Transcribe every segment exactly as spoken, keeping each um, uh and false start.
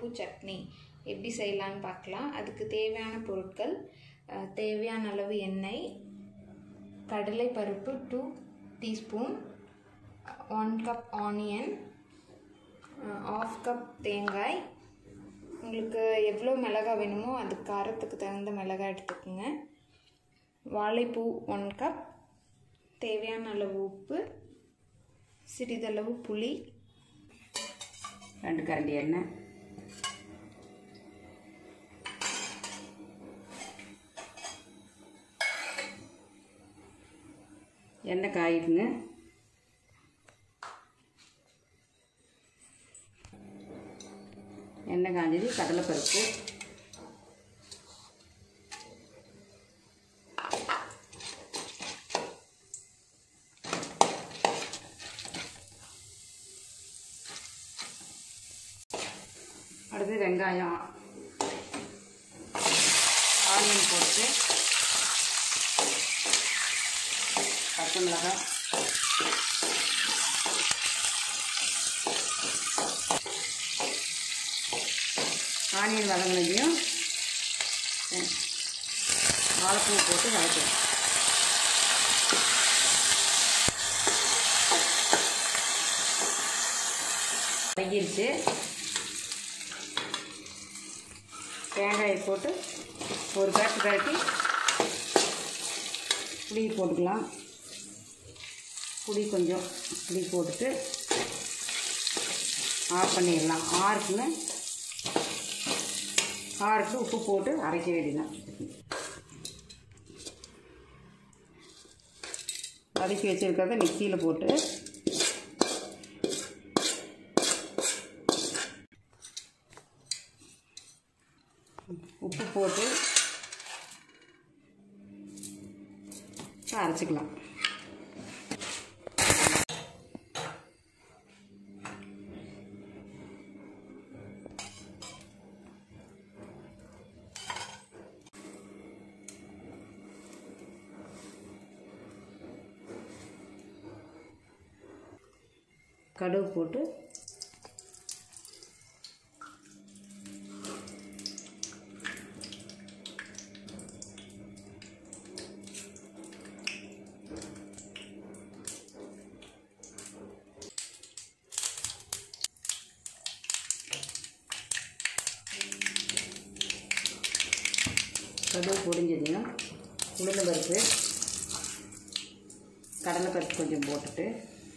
வாழைப்பூ சட்னி எப்படி செய்யலான்னு பார்க்கலாம். அதுக்கு தேவையான பொருட்கள்: தேவையான அளவு எண்ணெய், கடலை பருப்பு two teaspoon, one cup onion, half cup தேங்காய். உங்களுக்கு எவ்வளோ மிளகாய் வேணுமோ அது காரத்துக்கு தகுந்த மிளகாய் எடுத்துக்கோங்க. வாழைப்பூ ஒன் கப், தேவையான அளவு உப்பு, சிறிதளவு புளி, ரெண்டு கரண்டி எண்ணெய், எண்ணெய் காயிடுங்க. எண்ணெய் காஞ்சது கடலைப்பருப்பு, அடுத்து வெங்காயம், ஆனியன் போட்டு, பச்சை மிளகாய், ஆனியன் வதங்கினதையும் வாழைப்பூ போட்டு வதக்கலாம். வதங்கிருச்சு. தேங்காயை போட்டு ஒரு பேட்டு கட்டி புளி போட்டுக்கலாம். புளி கொஞ்சம் புளி போட்டுட்டு ஆஃப் பண்ணிடலாம். ஆறுக்குன்னு ஆறுக்கு உப்பு போட்டு அரைக்க வேண்டியதான். வதக்கி வச்சுருக்கிறத மிக்சியில் போட்டு உப்பு போட்டு அரைச்சிக்கலாம். கடுகு போட்டு கடுகு பொரிஞ்சதுன்னா உளுந்து பருப்பு, கடலை பருப்பு கொஞ்சம் போட்டுட்டு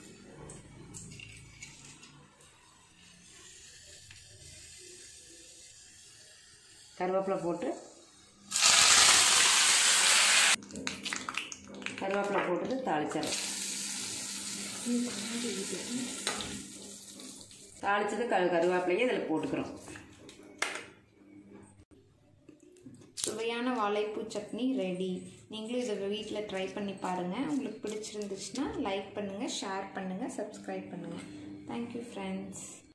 கருவேப்பிலை போட்டு கருவேப்பிலை போட்டுட்டு தாளிச்சிடலாம். தாளிச்சது க கருவேப்பிலையே இதில் போட்டுக்கிறோம். சுவையான வாழைப்பூ சட்னி ரெடி. நீங்களும் இதை வீட்டில் ட்ரை பண்ணி பாருங்கள். உங்களுக்கு பிடிச்சிருந்துச்சுன்னா லைக் பண்ணுங்கள், ஷேர் பண்ணுங்கள், சப்ஸ்கிரைப் பண்ணுங்கள். Thank you friends.